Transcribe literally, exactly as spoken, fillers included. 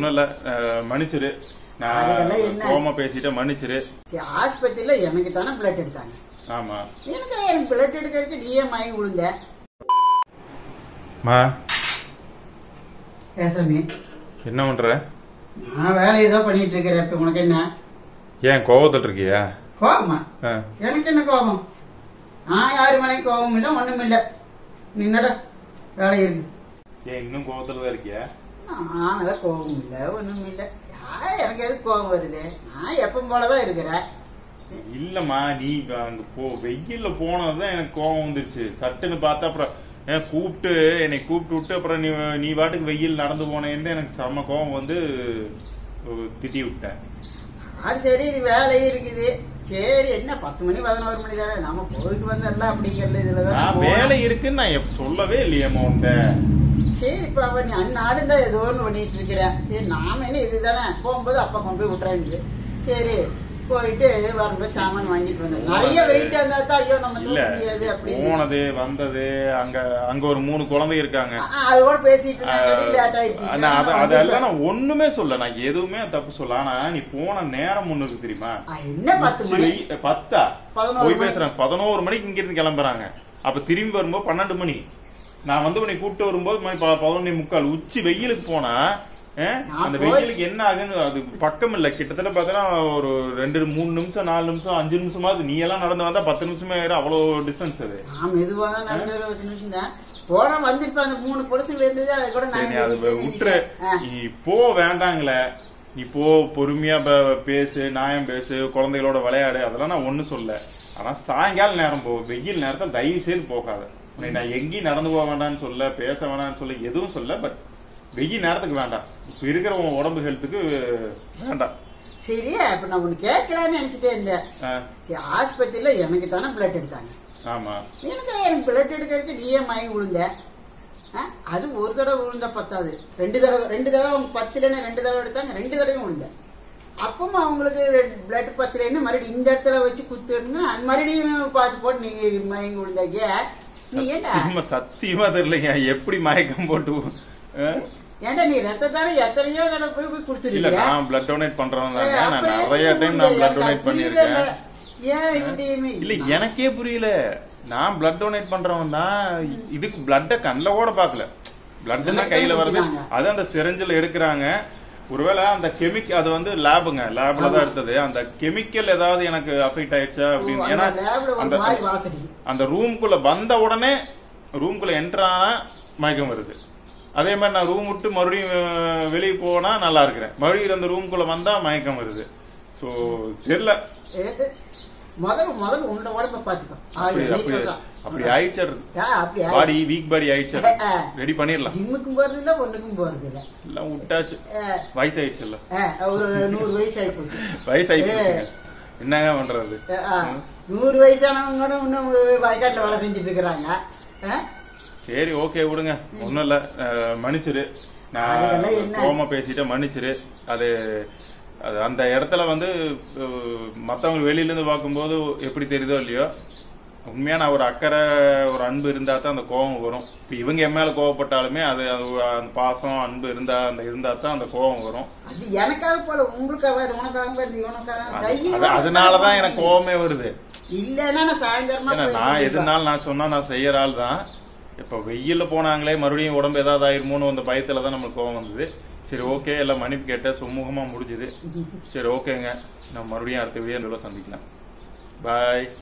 ஒண்ணும் இல்ல மன்னிச்சிரு. நான் கோமா பேசிட்ட மன்னிச்சிரு. ஆஸ்பத்திரியில எனக்கு தானே பிளட் எடுத்தாங்க. ஆமா எனக்கு எனக்கு பிளட் எடுக்கிறதுக்கு நீயே மயங்கி விழுந்த. மா ஏசாமி என்ன பண்ற? நான் வேலையை தான் பண்ணிட்டு இருக்கிறேன். இப்ப உனக்கு என்ன? ஏன் கோவத்துல இருக்கியா? கோவமா? எனக்கு என்ன கோபம்? நான் யாரு மேலேயும் கோபம் இல்ல, ஒண்ணும் இல்ல. நின்னட வேலை இருக்கு. ஏன் இன்னும் கோவத்துலதான் இருக்கியா? நான் கோபம் இல்ல, ஒண்ணும் இல்ல. எனக்கு எதுக்கு கோபம் வருது? நான் எப்பவும் போலதான் இருக்கிறேன். இல்லம்மா, நீ அங்க போ வெயில்ல போனதுதான் எனக்கு கோபம் வந்துருச்சு. சட்டுன்னு பார்த்தா அப்புறம் கூப்பிட்டு என்னை கூப்பிட்டு விட்டு அப்புறம் நீ நீ பாட்டுக்கு வெயில் நடந்து போனேன்னு எனக்கு செம்ம கோபம் வந்து திட்டி விட்டேன். அது சரி, வேலை இருக்குது. சரி, என்ன பத்து மணி பதினோரு மணி தானே, நம்ம போயிட்டு வந்தோம்ல அப்படிங்கறது. இதுலதான் வேலை இருக்குன்னு நான் சொல்லவே இல்லையம்மா உண்ட. சரி, இப்ப அவ நீ அந்நாடு தான் ஏதோ ஒண்ணு பண்ணிட்டு இருக்கிறேன். சரி, நாம என்ன இதுதானே போகும்போது அப்பா கொண்டு போய் விட்டுறாங்க. சரி, போயிட்டு வரும்போது சாமான் வாங்கிட்டு வந்தேன். நிறைய வெயிட் இருந்தா தான் ஐயோ நம்ம தூக்க முடியாது அப்படின்னு போனது வந்தது. அங்க அங்க ஒரு மூணு குழந்தை இருக்காங்க. அது கூட பேசிட்டு லேட் ஆயிடுச்சு. அதெல்லாம் நான் ஒண்ணுமே சொல்ல, நான் எதுவுமே தப்பு சொல்ல. ஆனா நீ போன நேரம் ஒண்ணு இருக்கு தெரியுமா? என்ன பத்து மணி பத்தா போய் பேசுறேன். பதினோரு மணிக்கு இங்க இருந்து கிளம்புறாங்க. அப்ப திரும்பி வரும்போது பன்னெண்டு மணி. நான் வந்து உன்னை கூப்பிட்டு வரும்போது மணி பதினொன்னே முக்கால். உச்சி வெயிலுக்கு போனா அந்த வெயிலுக்கு என்ன ஆகுன்னு அது பக்கம் இல்ல. கிட்டத்தட்ட பாத்தீங்கன்னா ஒரு ரெண்டு மூணு நிமிஷம் நாலு நிமிஷம் அஞ்சு நிமிஷமாவது நீ எல்லாம் நடந்து வந்தா பத்து நிமிஷமே ஆயிரும். அவ்வளவு டிஸ்டன்ஸ் அது. மெதுவா தான் நடந்து பத்து நிமிஷம் தான் போன வந்துருப்ப. அந்த மூணு பொருசுல இருந்தது அதை கூட அது விட்டுரு. நீ போ வேண்டாங்களே, நீ போ பொறுமையா பேசு, நியாயம் பேசு, குழந்தைகளோட விளையாடு. அதெல்லாம் நான் ஒண்ணு சொல்ல. ஆனா சாயங்கால நேரம் போ. வெயில் நேரத்தில் தயவு செய்து போகாத. நான் எங்கேயும் நடந்து போக வேண்டாம்னு சொல்ல, பேச வேண்டாம்னு சொல்ல, எதுவும் சொல்ல. பட் வெயில் நேரத்துக்கு வேண்டாம். இப்ப இருக்கிற உன் உடம்பு ஹெல்த்துக்கு வேண்டாம். சரி, அப்ப நான் ஒண்ணு கேட்கலான்னு நினைச்சிட்டே இருந்தேன். ஆஸ்பத்திரியில எனக்கு தானே பிளட் எடுத்தாங்க. ஆமா, எனக்கு எனக்கு பிளட் எடுக்கிறதுக்கு நீயே மயங்கி விழுந்த. அது ஒரு தடவை விழுந்தா பத்தாது, ரெண்டு தடவை ரெண்டு தடவை அவங்க பத்துலன்னு ரெண்டு தடவை எடுத்தாங்க. ரெண்டு தடவையும் விழுந்த. அப்பவும் அவங்களுக்கு பிளட் பத்துலன்னு மறுபடியும் இந்த இடத்துல வச்சு குத்துன்னு மறுபடியும் பார்த்து போட்டு நீங்க மயங்கி விழுந்தாங்க. நீ என்ன சத்தியமா தெரியலைங்க எப்படி மயக்கம் போட்டு. ஏன்டா நீ ரத்தத்தால எத்தனையோ தடவை போய் போய் குடுத்துருக்கீங்க. இல்ல, நான் பிளட் டொனேட் பண்றேன். நான் நிறைய டைம் நான் பிளட் டொனேட் பண்ணிருக்கேன். ஏன் இப்படி இல்ல எனக்கே புரியல. நான் பிளட் டொனேட் பண்றவன் தான். இதுக்கு பிளட்ட கண்ணில கூட பாக்கல. பிளட் தான் கையில வருது. அது அந்த சிரஞ்சில எடுக்கிறாங்க. ஒருவேளை அந்த கெமிக்கல் அது வந்து லேபுங்க லேப்ல தான் எடுத்தது. அந்த கெமிக்கல் ஏதாவது எனக்கு அஃபெக்ட் ஆயிடுச்சா அப்படின்னு. ஏன்னா அந்த ரூம்குள்ள வந்த உடனே ரூம்குள்ள என்ட்ரு ஆனா மயக்கம் வருது. அதே மாதிரி நான் ரூம் விட்டு மறுபடியும் வெளியே போனா நல்லா இருக்கிறேன். மறுபடியும் அந்த ரூம்குள்ள வந்தா மயக்கம் வருது. சோ தெரியல. முதல்ல முதல்ல உன்னோட உடம்ப பாத்துக்கோ. அப்படி ஆயிடுச்சு. பாடி வீக் பாடி ஆயிடுச்சு. ரெடி பண்ணிடலாம். ஜிம்முக்கும் போறது இல்ல, ஒண்ணுக்கும் போறது இல்ல. எல்லாம் விட்டாச்சு. வயசு ஆயிடுச்சு. இல்ல ஒரு நூறு வயசு ஆயிடுச்சு. வயசு ஆயிடுச்சு. என்னங்க பண்றது? நூறு வயசானவங்க கூட இன்னும் வயக்காட்டுல வேலை செஞ்சுட்டு இருக்கிறாங்க. சரி, ஓகே, விடுங்க. ஒண்ணும் இல்ல, மன்னிச்சிரு. நான் கோமா பேசிட்ட மன்னிச்சிரு. அது அந்த இடத்துல வந்து மத்தவங்க வெளியில இருந்து பார்க்கும்போது எப்படி தெரியுதோ இல்லையோ, உண்மையான ஒரு அக்கறை ஒரு அன்பு இருந்தா தான் அந்த கோபம் வரும். இப்ப இவங்க என் மேல கோவப்பட்டாலுமே அது அந்த பாசம் அன்பு இருந்தா அந்த இருந்தா தான் அந்த கோபம் வரும். அது எனக்காக போல உங்களுக்காக உனக்காக அதனாலதான் எனக்கு கோபமே வருது. இல்லன்னா நான் சாயந்தரமா நான் எதுனாலும் நான் சொன்னா நான் செய்யற ஆள் தான். இப்ப வெயில்ல போனாங்களே மறுபடியும் உடம்பு ஏதாவது ஆயிருமோன்னு அந்த பயத்துலதான் நம்மளுக்கு கோவம் வந்தது. சரி, ஓகே, எல்லாம் மன்னிப்பு கேட்ட சுமூகமா முடிஞ்சுது. சரி, ஓகேங்க, நம்ம மறுபடியும் அடுத்த வீடியோல சந்திக்கலாம். பாய்.